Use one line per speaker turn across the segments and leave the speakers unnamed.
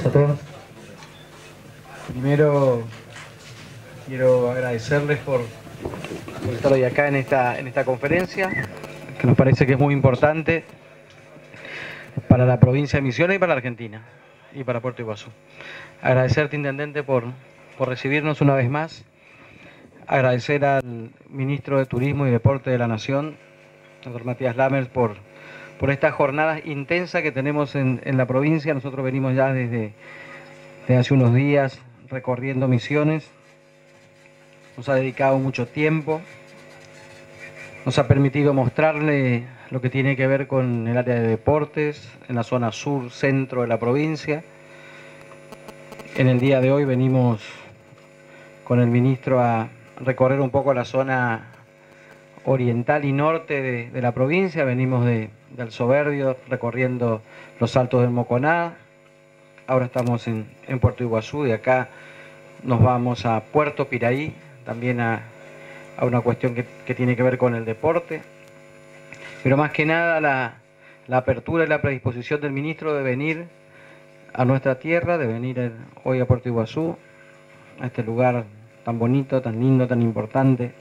a todos. Primero quiero agradecerles por estar hoy acá en esta conferencia, que nos parece que es muy importante para la provincia de Misiones y para la Argentina, y para Puerto Iguazú. Agradecerte, Intendente, por recibirnos una vez más. Agradecer al Ministro de Turismo y Deporte de la Nación, doctor Matías Lammers, por esta jornada intensa que tenemos en la provincia. Nosotros venimos ya desde hace unos días recorriendo Misiones. Nos ha dedicado mucho tiempo. Nos ha permitido mostrarle lo que tiene que ver con el área de deportes en la zona sur, centro de la provincia. En el día de hoy venimos con el ministro a recorrer un poco la zona oriental y norte de la provincia. Venimos del Soberbio, recorriendo los Altos del Moconá. Ahora estamos en Puerto Iguazú, y acá nos vamos a Puerto Piraí, también a una cuestión que tiene que ver con el deporte. Pero más que nada la apertura y la predisposición del ministro de venir a nuestra tierra, de venir hoy a Puerto Iguazú, a este lugar tan bonito, tan lindo, tan importante.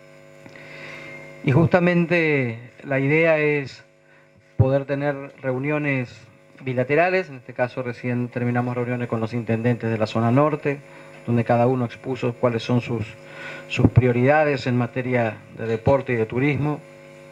Y justamente la idea es poder tener reuniones bilaterales. En este caso recién terminamos reuniones con los intendentes de la zona norte, donde cada uno expuso cuáles son sus prioridades en materia de deporte y de turismo.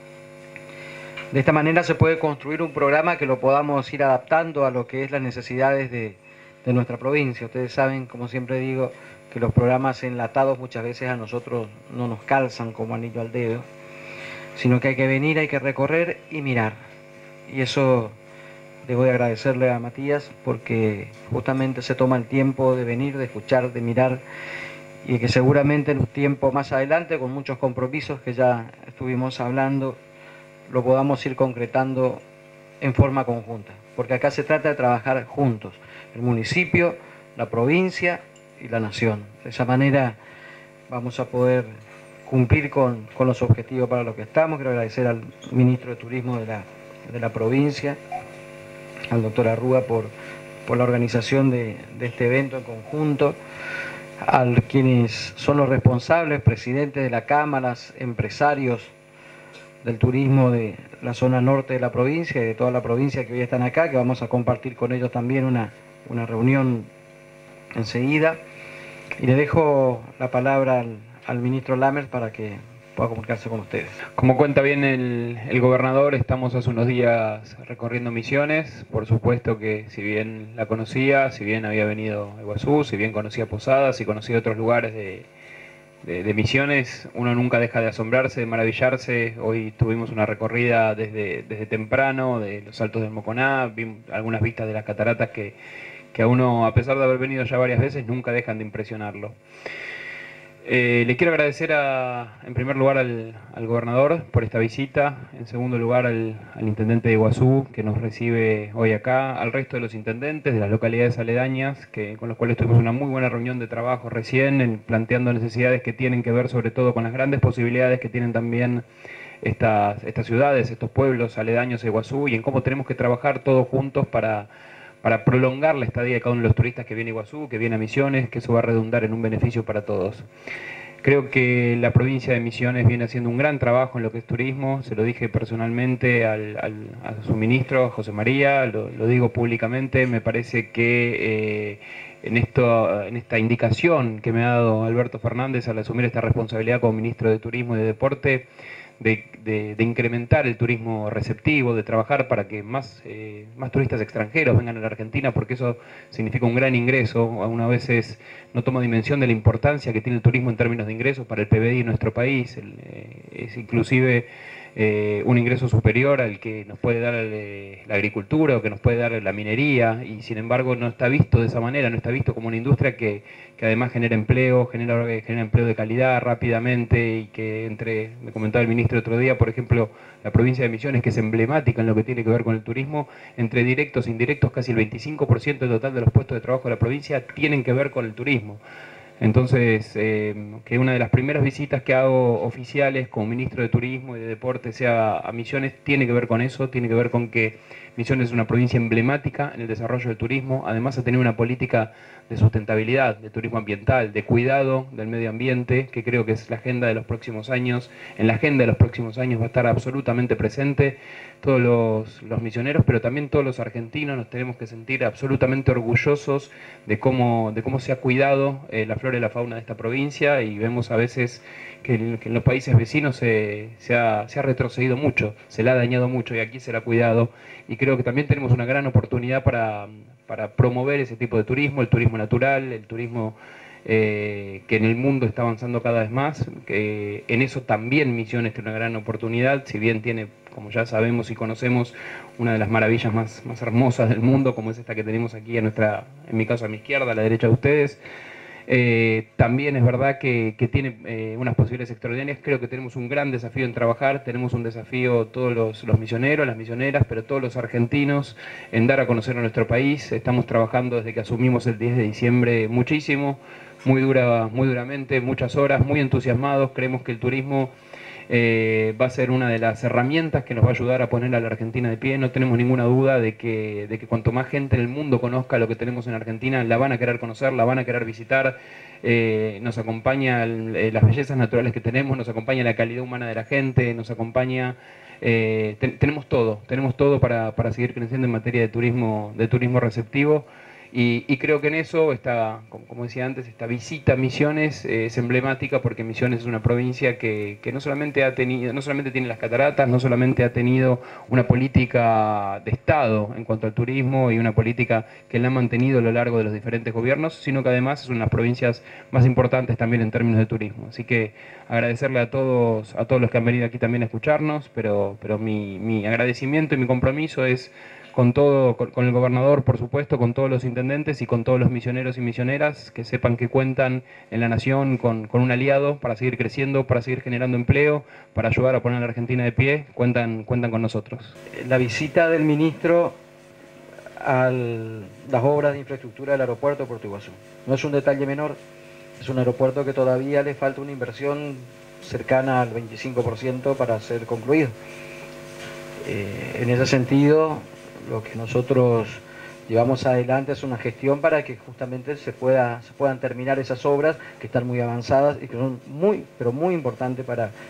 De esta manera se puede construir un programa que lo podamos ir adaptando a lo que es las necesidades de nuestra provincia. Ustedes saben, como siempre digo, que los programas enlatados muchas veces a nosotros no nos calzan como anillo al dedo, sino que hay que venir, hay que recorrer y mirar. Y eso debo de agradecerle a Matías, porque justamente se toma el tiempo de venir, de escuchar, de mirar, y que seguramente en un tiempo más adelante, con muchos compromisos que ya estuvimos hablando, lo podamos ir concretando en forma conjunta. Porque acá se trata de trabajar juntos, el municipio, la provincia y la nación. De esa manera vamos a poder cumplir con los objetivos para los que estamos. Quiero agradecer al ministro de Turismo de la provincia, al doctor Arrúa, por la organización de este evento en conjunto, a quienes son los responsables, presidentes de la Cámara, empresarios del turismo de la zona norte de la provincia y de toda la provincia que hoy están acá, que vamos a compartir con ellos también una reunión enseguida. Y le dejo la palabra al ministro Lammers para que pueda comunicarse con ustedes.
Como cuenta bien el gobernador, estamos hace unos días recorriendo Misiones. Por supuesto que si bien la conocía, si bien había venido a Iguazú, si bien conocía Posadas y conocía otros lugares de Misiones, uno nunca deja de asombrarse, de maravillarse. Hoy tuvimos una recorrida desde temprano, de los Altos del Moconá, vimos algunas vistas de las cataratas que a uno, a pesar de haber venido ya varias veces, nunca dejan de impresionarlo. Le quiero agradecer en primer lugar al gobernador por esta visita, en segundo lugar al intendente de Iguazú, que nos recibe hoy acá, al resto de los intendentes de las localidades aledañas, con los cuales tuvimos una muy buena reunión de trabajo recién, planteando necesidades que tienen que ver sobre todo con las grandes posibilidades que tienen también estas ciudades, estos pueblos aledaños a Iguazú, y en cómo tenemos que trabajar todos juntos para prolongar la estadía de cada uno de los turistas que viene a Iguazú, que viene a Misiones, que eso va a redundar en un beneficio para todos. Creo que la provincia de Misiones viene haciendo un gran trabajo en lo que es turismo. Se lo dije personalmente a su ministro, José María, lo digo públicamente. Me parece que en esta indicación que me ha dado Alberto Fernández al asumir esta responsabilidad como ministro de Turismo y de Deporte, de incrementar el turismo receptivo, de trabajar para que más turistas extranjeros vengan a la Argentina, porque eso significa un gran ingreso. Una veces no toma dimensión de la importancia que tiene el turismo en términos de ingresos para el PBI de nuestro país. Es inclusive un ingreso superior al que nos puede dar la agricultura o que nos puede dar la minería, y sin embargo no está visto de esa manera, no está visto como una industria que además genera empleo, genera empleo de calidad rápidamente, y que me comentaba el ministro otro día, por ejemplo, la provincia de Misiones, que es emblemática en lo que tiene que ver con el turismo, entre directos e indirectos casi el 25% del total de los puestos de trabajo de la provincia tienen que ver con el turismo. Entonces, que una de las primeras visitas que hago oficiales como ministro de Turismo y de Deporte sea a Misiones, tiene que ver con eso, tiene que ver con que Misiones es una provincia emblemática en el desarrollo del turismo, además de tener una política de sustentabilidad, de turismo ambiental, de cuidado del medio ambiente, que creo que es la agenda de los próximos años. En la agenda de los próximos años va a estar absolutamente presente. Todos los misioneros, pero también todos los argentinos nos tenemos que sentir absolutamente orgullosos de cómo se ha cuidado la flora y la fauna de esta provincia, y vemos a veces que en los países vecinos se ha retrocedido mucho, se la ha dañado mucho, y aquí se la ha cuidado, y creo que también tenemos una gran oportunidad para promover ese tipo de turismo, el turismo natural, el turismo que en el mundo está avanzando cada vez más, que en eso también Misiones tiene una gran oportunidad, si bien tiene, como ya sabemos y conocemos, una de las maravillas más hermosas del mundo, como es esta que tenemos aquí en mi caso a mi izquierda, a la derecha de ustedes. También es verdad que tiene unas posibilidades extraordinarias. Creo que tenemos un gran desafío en trabajar, tenemos un desafío todos los misioneros, las misioneras, pero todos los argentinos, en dar a conocer a nuestro país. Estamos trabajando desde que asumimos el 10 de diciembre muchísimo, muy duramente, muchas horas, muy entusiasmados. Creemos que el turismo va a ser una de las herramientas que nos va a ayudar a poner a la Argentina de pie. No tenemos ninguna duda de que cuanto más gente en el mundo conozca lo que tenemos en Argentina, la van a querer conocer, la van a querer visitar. Nos acompaña las bellezas naturales que tenemos, nos acompaña la calidad humana de la gente, nos acompaña... tenemos todo para seguir creciendo en materia de turismo receptivo. Y creo que en eso, como decía antes, esta visita a Misiones es emblemática, porque Misiones es una provincia que no solamente tiene las cataratas, no solamente ha tenido una política de Estado en cuanto al turismo y una política que la ha mantenido a lo largo de los diferentes gobiernos, sino que además es una de las provincias más importantes también en términos de turismo. Así que agradecerle a todos los que han venido aquí también a escucharnos, pero mi agradecimiento y mi compromiso es con el gobernador, por supuesto, con todos los intendentes y con todos los misioneros y misioneras, que sepan que cuentan en la nación con un aliado para seguir creciendo, para seguir generando empleo, para ayudar a poner a la Argentina de pie. Cuentan con nosotros.
La visita del ministro a las obras de infraestructura del aeropuerto de Puerto Iguazú no es un detalle menor, es un aeropuerto que todavía le falta una inversión cercana al 25% para ser concluido. En ese sentido, lo que nosotros llevamos adelante es una gestión para que justamente se puedan terminar esas obras que están muy avanzadas y que son pero muy importantes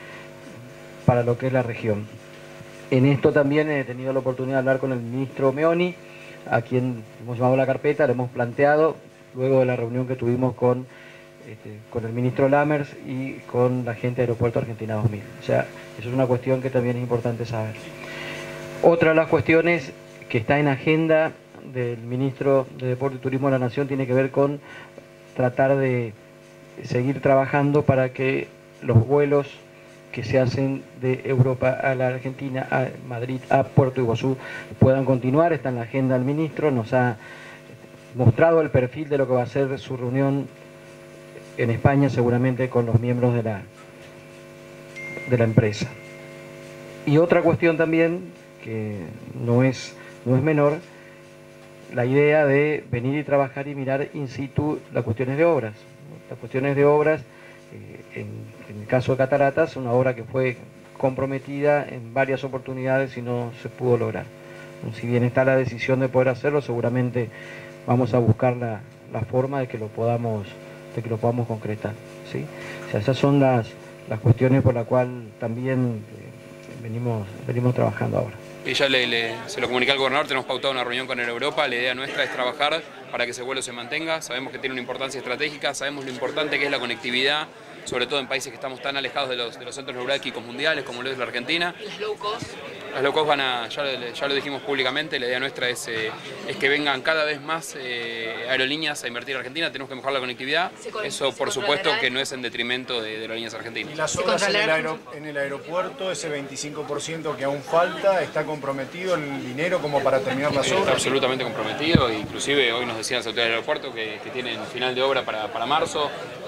para lo que es la región. En esto también he tenido la oportunidad de hablar con el ministro Meoni, a quien hemos llevado la carpeta, le hemos planteado, luego de la reunión que tuvimos con el ministro Lammers y con la gente de Aeropuerto Argentina 2000. O sea, eso es una cuestión que también es importante saber. Otra de las cuestiones que está en agenda del ministro de Deporte y Turismo de la Nación tiene que ver con tratar de seguir trabajando para que los vuelos que se hacen de Europa a la Argentina, a Madrid, a Puerto Iguazú, puedan continuar. Está en la agenda del ministro, nos ha mostrado el perfil de lo que va a ser su reunión en España, seguramente con los miembros de la empresa. Y otra cuestión también, que no es menor, la idea de venir y trabajar y mirar in situ las cuestiones de obras. Las cuestiones de obras, en el caso de Cataratas, una obra que fue comprometida en varias oportunidades y no se pudo lograr. Si bien está la decisión de poder hacerlo, seguramente vamos a buscar la forma de que lo podamos concretar, ¿sí? O sea, esas son las cuestiones por las cuales también venimos trabajando ahora.
Y ya se lo comuniqué al gobernador, tenemos pautado una reunión con Europa. La idea nuestra es trabajar para que ese vuelo se mantenga. Sabemos que tiene una importancia estratégica, sabemos lo importante que es la conectividad, sobre todo en países que estamos tan alejados de los centros neurálgicos mundiales como lo es la Argentina.
Las low cost.
Las low cost ya lo dijimos públicamente, la idea nuestra es que vengan cada vez más aerolíneas a invertir en Argentina. Tenemos que mejorar la conectividad. Eso por supuesto que no es en detrimento de aerolíneas argentinas.
¿Y las obras en el aeropuerto, ese 25% que aún falta, está comprometido el dinero como para terminar las obras?
Está absolutamente comprometido, inclusive hoy nos decían las autoridades del aeropuerto que tienen final de obra para marzo.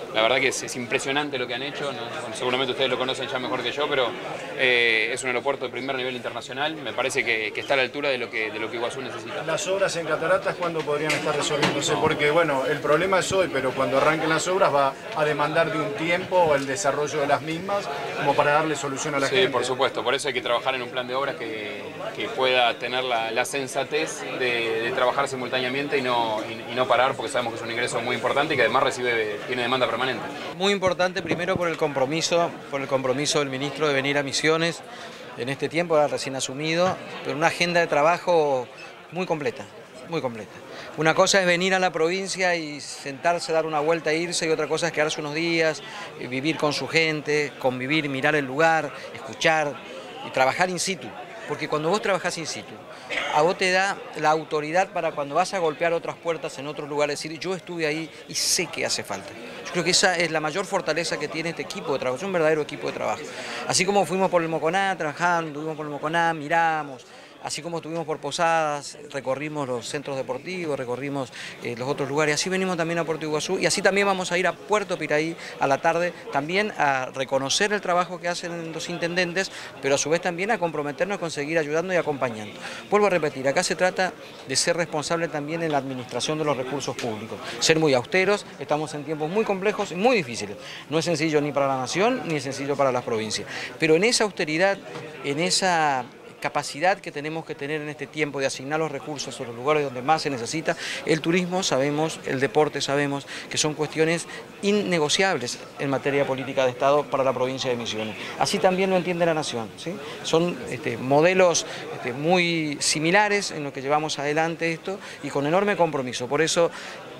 La verdad que es impresionante lo que han hecho, ¿no? Bueno, seguramente ustedes lo conocen ya mejor que yo, pero es un aeropuerto de primer nivel internacional. Me parece que está a la altura de lo que Iguazú necesita.
Las obras en Cataratas, ¿cuándo podrían estar resolviéndose? Porque bueno, el problema es hoy, pero cuando arranquen las obras va a demandar de un tiempo el desarrollo de las mismas como para darle solución a la gente.
Sí, por supuesto. Por eso hay que trabajar en un plan de obras que pueda tener la sensatez de trabajar simultáneamente y no parar, porque sabemos que es un ingreso muy importante y que además tiene demanda permanente.
Muy importante, primero por el compromiso del ministro de venir a Misiones en este tiempo, ahora recién asumido, pero una agenda de trabajo muy completa, muy completa. Una cosa es venir a la provincia y sentarse, dar una vuelta e irse, y otra cosa es quedarse unos días, vivir con su gente, convivir, mirar el lugar, escuchar y trabajar in situ. Porque cuando vos trabajás in situ, a vos te da la autoridad para cuando vas a golpear otras puertas en otros lugares, decir, yo estuve ahí y sé que hace falta. Yo creo que esa es la mayor fortaleza que tiene este equipo de trabajo, es un verdadero equipo de trabajo. Así como fuimos por el Moconá trabajando, estuvimos por el Moconá, miramos, así como estuvimos por Posadas, recorrimos los centros deportivos, recorrimos los otros lugares, así venimos también a Puerto Iguazú y así también vamos a ir a Puerto Piraí a la tarde, también a reconocer el trabajo que hacen los intendentes, pero a su vez también a comprometernos con seguir ayudando y acompañando. Vuelvo a repetir, acá se trata de ser responsable también en la administración de los recursos públicos, ser muy austeros, estamos en tiempos muy complejos y muy difíciles. No es sencillo ni para la nación ni es sencillo para las provincias, pero en esa austeridad, en esa capacidad que tenemos que tener en este tiempo de asignar los recursos a los lugares donde más se necesita, el turismo sabemos, el deporte sabemos que son cuestiones innegociables en materia política de Estado para la provincia de Misiones. Así también lo entiende la Nación, ¿sí? Son modelos muy similares en lo que llevamos adelante esto y con enorme compromiso. Por eso,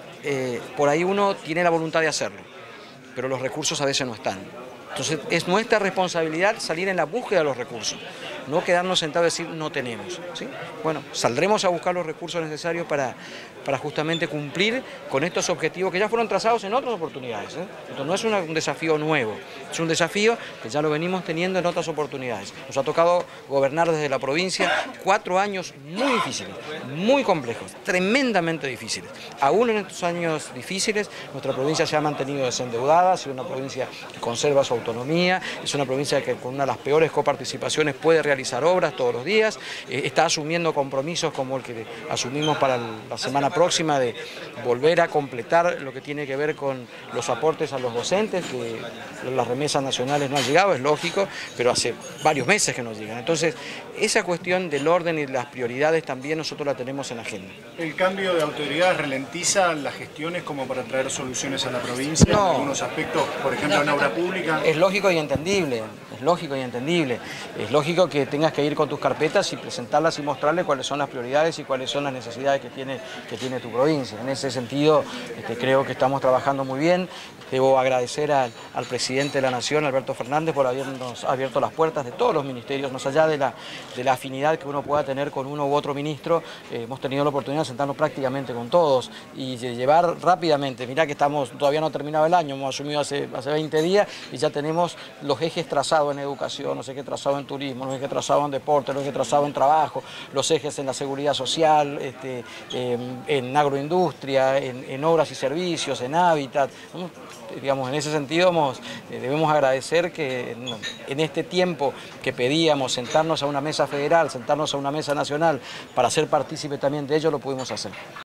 por ahí uno tiene la voluntad de hacerlo, pero los recursos a veces no están. Entonces es nuestra responsabilidad salir en la búsqueda de los recursos, no quedarnos sentados y decir no tenemos, ¿sí? Bueno, saldremos a buscar los recursos necesarios para justamente cumplir con estos objetivos que ya fueron trazados en otras oportunidades, ¿eh? Entonces no es un desafío nuevo, es un desafío que ya lo venimos teniendo en otras oportunidades. Nos ha tocado gobernar desde la provincia 4 años muy difíciles, muy complejos, tremendamente difíciles. Aún en estos años difíciles, nuestra provincia se ha mantenido desendeudada, ha sido una provincia que conserva su autonomía, es una provincia que con una de las peores coparticipaciones puede realizar obras todos los días, está asumiendo compromisos como el que asumimos para la semana próxima de volver a completar lo que tiene que ver con los aportes a los docentes, que las remesas nacionales no han llegado, es lógico, pero hace varios meses que no llegan. Entonces, esa cuestión del orden y de las prioridades también nosotros la tenemos en la agenda.
¿El cambio de autoridad ralentiza las gestiones como para traer soluciones a la provincia en algunos aspectos, por ejemplo en obra pública?
Es lógico y entendible, es lógico y entendible. Es lógico que tengas que ir con tus carpetas y presentarlas y mostrarle cuáles son las prioridades y cuáles son las necesidades que tiene tu provincia. En ese sentido, creo que estamos trabajando muy bien. Debo agradecer al presidente de la Nación, Alberto Fernández, por habernos abierto las puertas de todos los ministerios, más allá de la afinidad que uno pueda tener con uno u otro ministro. Hemos tenido la oportunidad de sentarnos prácticamente con todos y de llevar rápidamente. Mirá que todavía no ha terminado el año, hemos asumido hace 20 días y ya tenemos los ejes trazados en educación, los ejes trazados en turismo, los ejes trazados en deporte, los ejes trazados en trabajo, los ejes en la seguridad social, en agroindustria, en obras y servicios, en hábitat. Digamos, en ese sentido debemos agradecer que en este tiempo que pedíamos sentarnos a una mesa federal, sentarnos a una mesa nacional para ser partícipe también de ello, lo pudimos hacer.